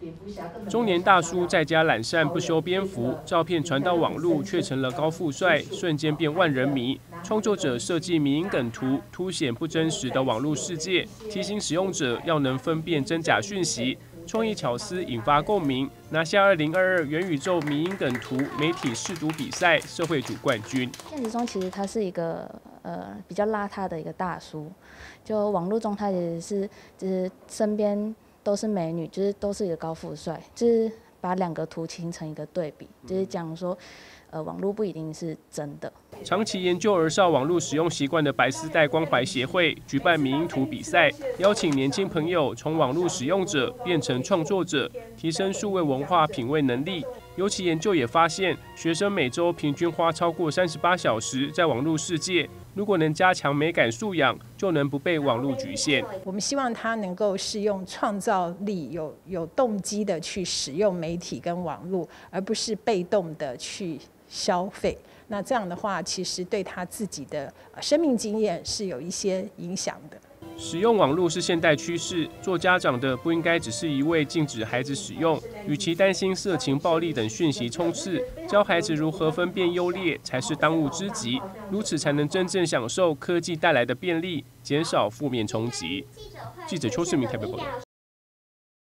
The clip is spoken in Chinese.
中年大叔在家懒散不修边幅，照片传到网络却成了高富帅，瞬间变万人迷。创作者设计迷因梗图，凸显不真实的网络世界，提醒使用者要能分辨真假讯息。创意巧思引发共鸣，拿下2022元宇宙迷因梗图媒体试读比赛社会组冠军。 现实中其实他是一个比较邋遢的一个大叔，就网络中他也是就是身边都是美女，就是都是一个高富帅，就是把两个图形成一个对比，就是讲说网络不一定是真的。 长期研究儿少网络使用习惯的白丝带关怀协会举办迷因图比赛，邀请年轻朋友从网络使用者变成创作者，提升数位文化品味能力。尤其研究也发现，学生每周平均花超过38小时在网络世界。如果能加强美感素养，就能不被网络局限。 我们希望他能够是用创造力、有动机的去使用媒体跟网络，而不是被动的去消费。那这样的话，其实对他自己的生命经验是有一些影响的。 使用网络是现代趋势，做家长的不应该只是一味禁止孩子使用，与其担心色情、暴力等讯息充斥，教孩子如何分辨优劣才是当务之急。如此才能真正享受科技带来的便利，减少负面冲击。记者邱世明台北报道。